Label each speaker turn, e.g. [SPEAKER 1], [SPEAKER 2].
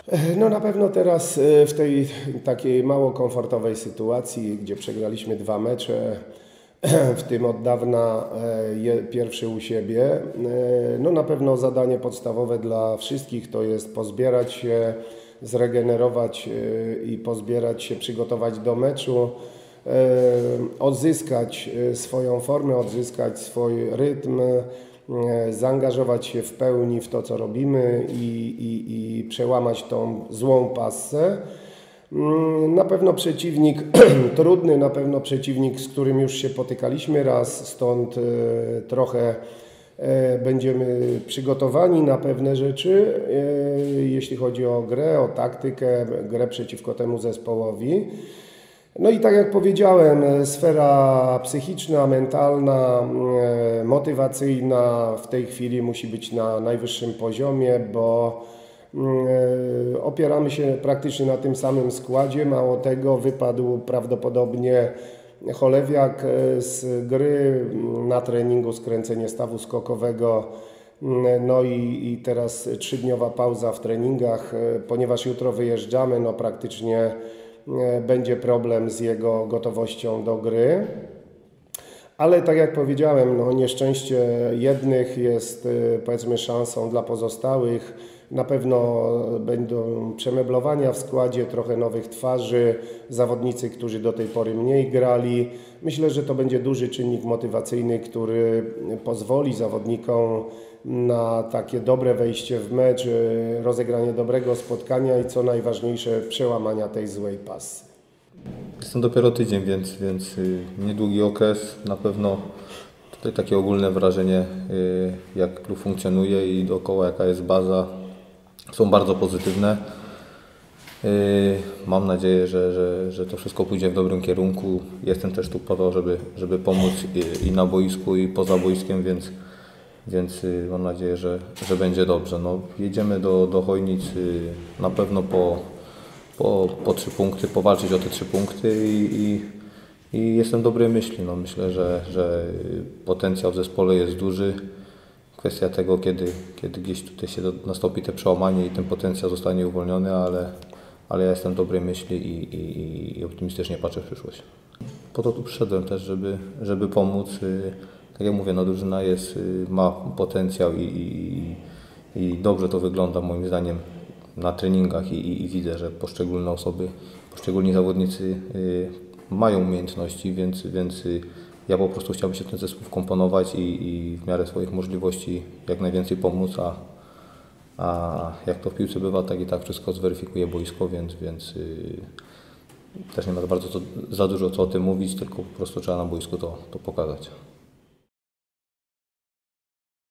[SPEAKER 1] No na pewno teraz w tej takiej mało komfortowej sytuacji, gdzie przegraliśmy 2 mecze, w tym od dawna pierwszy u siebie, no na pewno zadanie podstawowe dla wszystkich to jest pozbierać się, zregenerować i pozbierać się, przygotować do meczu, odzyskać swoją formę, odzyskać swój rytm, zaangażować się w pełni w to, co robimy i przełamać tą złą passę. Na pewno przeciwnik trudny, na pewno przeciwnik, z którym już się potykaliśmy raz, stąd trochę będziemy przygotowani na pewne rzeczy, jeśli chodzi o grę, o taktykę, grę przeciwko temu zespołowi. No i tak jak powiedziałem, sfera psychiczna, mentalna, motywacyjna w tej chwili musi być na najwyższym poziomie, bo opieramy się praktycznie na tym samym składzie. Mało tego, wypadł prawdopodobnie Cholewiak z gry na treningu, skręcenie stawu skokowego. No i teraz 3-dniowa pauza w treningach, ponieważ jutro wyjeżdżamy, no praktycznie będzie problem z jego gotowością do gry. Ale tak jak powiedziałem, no nieszczęście jednych jest powiedzmy szansą dla pozostałych. Na pewno będą przemeblowania w składzie, trochę nowych twarzy, zawodnicy, którzy do tej pory mniej grali. Myślę, że to będzie duży czynnik motywacyjny, który pozwoli zawodnikom na takie dobre wejście w mecz, rozegranie dobrego spotkania i co najważniejsze, przełamania tej złej pasy.
[SPEAKER 2] Jestem dopiero tydzień, więc niedługi okres. Na pewno tutaj takie ogólne wrażenie, jak klub funkcjonuje i dookoła jaka jest baza, są bardzo pozytywne. Mam nadzieję, że to wszystko pójdzie w dobrym kierunku. Jestem też tu po to, żeby pomóc i na boisku, i poza boiskiem, więc mam nadzieję, że będzie dobrze. No, jedziemy do Chojnic na pewno po 3 punkty, powalczyć o te 3 punkty i jestem dobrej myśli. No, myślę, że potencjał w zespole jest duży. Kwestia tego, kiedy gdzieś tutaj się nastąpi te przełamanie i ten potencjał zostanie uwolniony, ale ja jestem dobrej myśli i optymistycznie patrzę w przyszłość. Po to tu przyszedłem też, żeby pomóc. Tak jak mówię, no drużyna ma potencjał i dobrze to wygląda moim zdaniem na treningach i widzę, że poszczególne osoby, poszczególni zawodnicy mają umiejętności, więc ja po prostu chciałbym się w ten zespół wkomponować i w miarę swoich możliwości jak najwięcej pomóc, a jak to w piłce bywa, tak i tak wszystko zweryfikuje boisko, więc też nie ma za dużo co o tym mówić, tylko po prostu trzeba na boisku to pokazać.